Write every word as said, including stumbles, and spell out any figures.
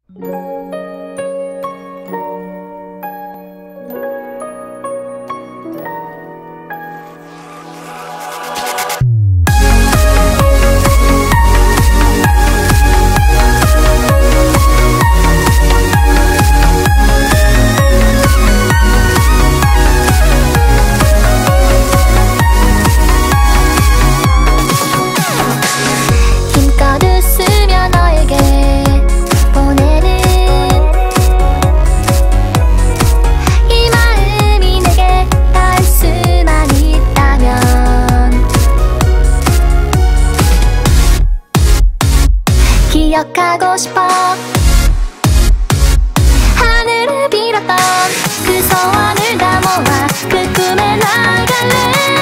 힘껏 웃으며 너에게 보내는 이 마음이 내게 닿을 수만 있다면 기억하고 싶어. 하늘을 빌었던 그 소원을 다 모아 그 꿈에 나갈래.